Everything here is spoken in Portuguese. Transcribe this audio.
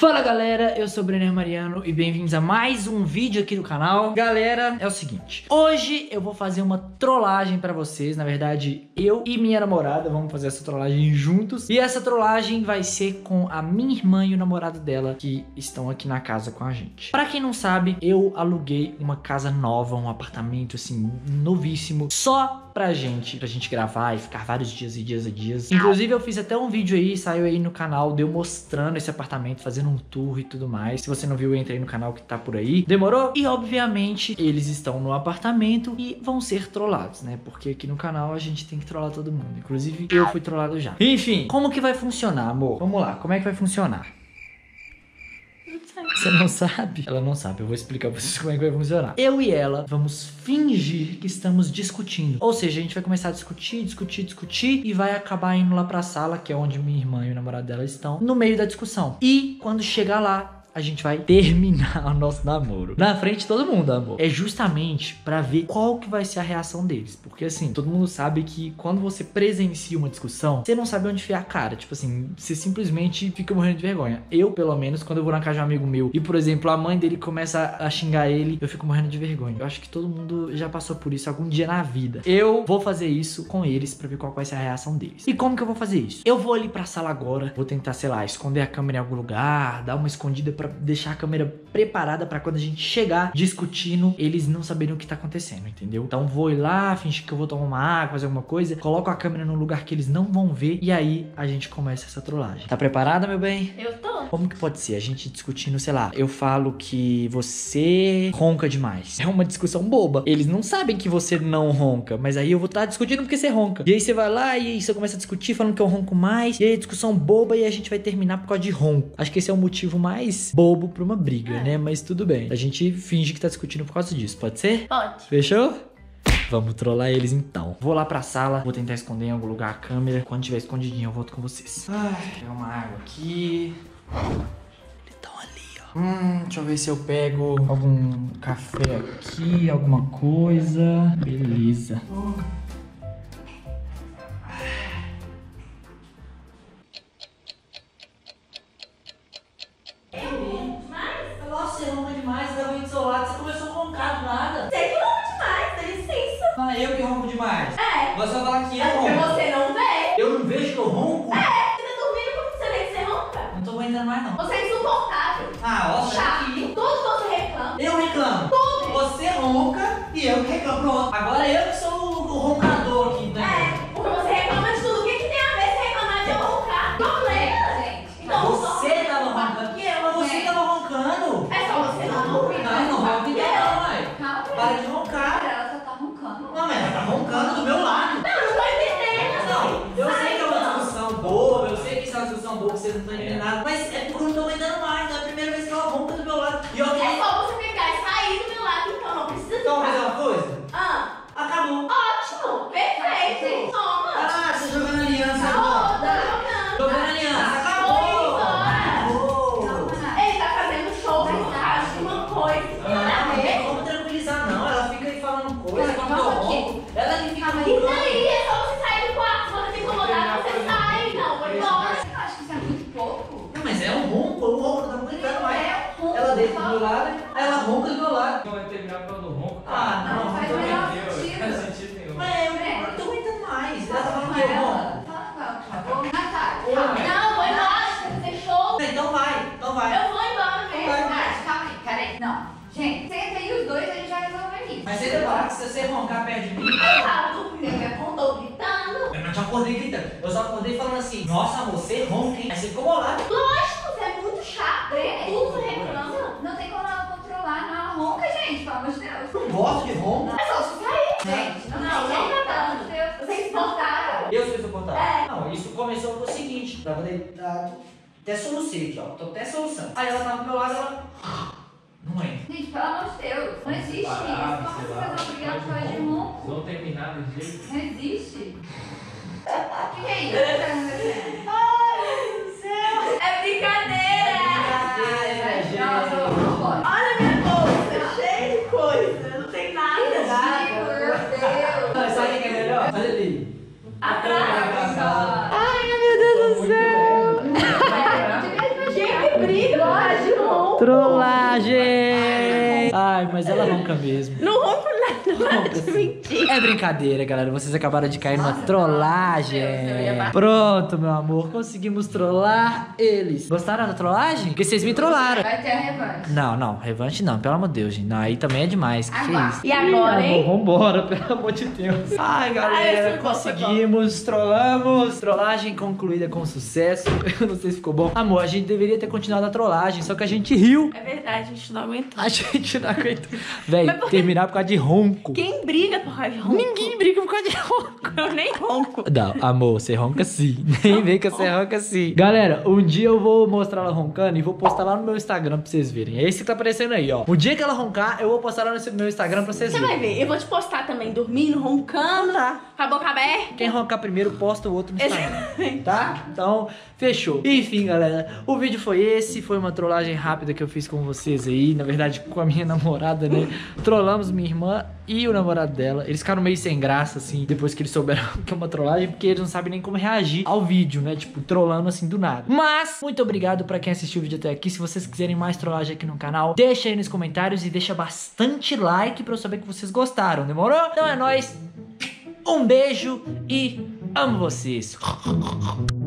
Fala galera, eu sou o Brenner Mariano e bem-vindos a mais um vídeo aqui do canal. Galera, é o seguinte, hoje eu vou fazer uma trollagem pra vocês. Na verdade, eu e minha namorada vamos fazer essa trollagem juntos. E essa trollagem vai ser com a minha irmã e o namorado dela, que estão aqui na casa com a gente. Pra quem não sabe, eu aluguei uma casa nova, um apartamento assim, novíssimo, só pra gente gravar e ficar vários dias e dias e dias. Inclusive eu fiz até um vídeo aí, saiu aí no canal, deu mostrando esse apartamento, fazendo um tour e tudo mais. Se você não viu, entra aí no canal que tá por aí. Demorou? E obviamente eles estão no apartamento e vão ser trollados, né? Porque aqui no canal a gente tem que trollar todo mundo. Inclusive eu fui trollado já. Enfim, como que vai funcionar, amor? Vamos lá, como é que vai funcionar? Você não sabe? Ela não sabe, eu vou explicar pra vocês como é que vai funcionar. Eu e ela vamos fingir que estamos discutindo. Ou seja, a gente vai começar a discutir e vai acabar indo lá pra sala, que é onde minha irmã e o namorado dela estão, no meio da discussão. E quando chegar lá, a gente vai terminar o nosso namoro na frente de todo mundo, amor. É justamente pra ver qual que vai ser a reação deles. Porque assim, todo mundo sabe que quando você presencia uma discussão, você não sabe onde enfiar a cara. Tipo assim, você simplesmente fica morrendo de vergonha. Eu, pelo menos, quando eu vou na casa de um amigo meu e, por exemplo, a mãe dele começa a xingar ele, eu fico morrendo de vergonha. Eu acho que todo mundo já passou por isso algum dia na vida. Eu vou fazer isso com eles pra ver qual vai ser a reação deles. E como que eu vou fazer isso? Eu vou ali pra sala agora, vou tentar, sei lá, esconder a câmera em algum lugar, dar uma escondida pra deixar a câmera preparada pra quando a gente chegar discutindo, eles não saberem o que tá acontecendo, entendeu? Então vou ir lá, fingir que eu vou tomar uma água, fazer alguma coisa, coloco a câmera num lugar que eles não vão ver e aí a gente começa essa trollagem. Tá preparada, meu bem? Eu tô. Como que pode ser? A gente discutindo, sei lá, eu falo que você ronca demais. É uma discussão boba. Eles não sabem que você não ronca, mas aí eu vou estar discutindo porque você ronca. E aí você vai lá e aí você começa a discutir falando que eu ronco mais, e aí discussão boba e a gente vai terminar por causa de ronco. Acho que esse é o motivo mais bobo pra uma briga, né? Mas tudo bem. A gente finge que tá discutindo por causa disso. Pode ser? Pode. Fechou? Vamos trollar eles então. Vou lá pra sala, vou tentar esconder em algum lugar a câmera. Quando tiver escondidinho eu volto com vocês. Ai, pegar uma água aqui. Eles estão ali, ó. Deixa eu ver se eu pego algum café aqui, alguma coisa. Beleza. Nossa, você ronca demais, você tava aí do seu lado, você começou a roncar do nada. Você que ronca demais, dá licença. Ah, eu que ronco demais. É. Você vai falar que eu É porque ronco. você não vê. Eu não vejo que eu ronco? É. Você tá dormindo porque você vê que você ronca. Não tô aguentando mais, não. Você é insuportável. Ah, ó, sai Chato. aqui. Tudo você reclama. Eu reclamo. Tudo. Você ronca e eu que reclamo. Pronto. Agora eu que sou o roncador aqui, né? É. Porque você reclama de tudo. O que que tem a ver você reclamar de eu roncar? Problema, gente. Então, Você tava roncando. Que eu, Você gente. tava roncando. É só você não ouvir. Não, não ronca então não, mãe. Calma. Para de roncar. Ela só tá roncando. Não, mas ela tá roncando do meu lado. Não tô entendendo. Não, eu sei que é uma discussão boa, eu sei que isso é uma discussão boa, que vocês não estão entendendo nada, mas é porque eu não tô aguentando mais, não é a primeira vez que ela ronca do meu lado. E eu É queria... só você pegar e sair do meu lado, então não precisa Então, ficar. fazer uma coisa? Ah, Acabou. ótimo, perfeito. Toma. Ah, você jogando aliança Tá agora. jogando. Jogando aliança, Foi embora. acabou. Ele tá fazendo show de tarde, uma coisa. Não tem como tranquilizar não, ela fica aí falando coisa, quando eu ronco, ela que fica E roncando. daí é só você sair do quarto, se você se incomodar, você sai. Não, vai embora. Eu acho que isso é muito pouco. Não, mas é um ronco, eu ronco, não tô aguentando mais. É um ronco. Ela deita do meu lado, aí ela ronca do meu lado. Não vai terminar por causa do ronco. Ah, Não, não, faz não o tô menor aguentando. sentido. Não faz sentido nenhum. Mas eu não tô aguentando mais. Ela tá falando Fala que eu com ronco. ela. Fala com ela, por favor. Natália, Oi. calma. Não, vou embora, você vai fazer show. Então vai, então vai. Eu vou embora mesmo. Nath, calma aí, peraí. Não, gente, senta aí os dois, a gente vai resolver isso. Mas você reparar que se você roncar perto de mim, Eu tava dormindo, me acordou gritando. eu não te acordei gritando. Eu só acordei falando assim, nossa, você ronca, hein? Aí você ficou bolado. Lógico, você é muito chato. Tudo você reclama. Não tem como ela controlar, não. Ela ronca, gente, pelo amor de Deus. Não gosto de ronco. É só você sair. Gente, não, Não, tem não jeito, tá pelo dando. amor de Deus. Você é insuportável. Eu sou insuportável. É. Não, isso começou com o seguinte. Tava deitado, até solucei aqui, ó. Tô até soluçando. Aí ela tava do meu lado, ela... Não entra. Gente, pelo amor de Deus, não existe isso. Parado, Como sei você lá, faz obrigado por faz causa de um ronco? Vocês vão terminar do jeito. Não existe. O que é isso? O que tá acontecendo? Ai, meu Deus do céu. É brincadeira. Brincadeira, gente. Nossa, não pode. Olha minha bolsa, cheia de coisa. Não tem nada. Ridículo, meu Deus. Sabe o que é melhor? Olha ali. Atrás. Ai, Ai, meu Deus do céu. Muito leve. Gente, que briga. Trollagem, não. Trollagem! Ai, mas ela ronca mesmo. Não ronco nada, de mentira. É brincadeira, galera. Vocês acabaram de cair numa trollagem. Deus, eu ia bater. Pronto, meu amor. Conseguimos trollar eles. Gostaram da trollagem? Porque vocês me trollaram. Vai ter a revanche. Não, revanche não, pelo amor de Deus, gente. Não, aí também é demais. Que Agora. isso? E agora, Ih, hein? amor, vambora, pelo amor de Deus. Ai, galera, Ai, foi bom, conseguimos, trollamos. Trollagem concluída com sucesso. Eu não sei se ficou bom. Amor, a gente deveria ter continuado a trollagem, só que a gente riu. É verdade, a gente não aguentou. A gente não aguentou. Véi, Mas por quê? terminar por causa de ronco. Quem briga por causa de ronco? Ninguém briga por causa de ronco. Eu nem ronco. Não, amor, você ronca sim. Nem vem que você ronca sim. Galera, um dia eu vou mostrar ela roncando e vou postar lá no meu Instagram pra vocês verem. É esse que tá aparecendo aí, ó. O dia que ela roncar, eu vou postar lá no meu Instagram pra vocês Você verem. vai ver, eu vou te postar também, dormindo, roncando, com a boca aberta. Quem roncar primeiro, posta o outro no Instagram. Exatamente. Tá? Então, fechou. Enfim, galera, o vídeo foi esse. Foi uma trollagem rápida que eu fiz com vocês aí. Na verdade, com a minha namorada, né? Trollamos minha irmã e o namorado dela. Eles ficaram meio sem graça, assim, depois que eles souberam que é uma trollagem, porque eles não sabem nem como reagir ao vídeo, né? Tipo, trollando assim do nada. Mas, muito obrigado pra quem assistiu o vídeo até aqui. Se vocês quiserem mais trollagem aqui no canal, deixa aí nos comentários e deixa bastante like pra eu saber que vocês gostaram, demorou? Então é nóis. Um beijo e amo vocês.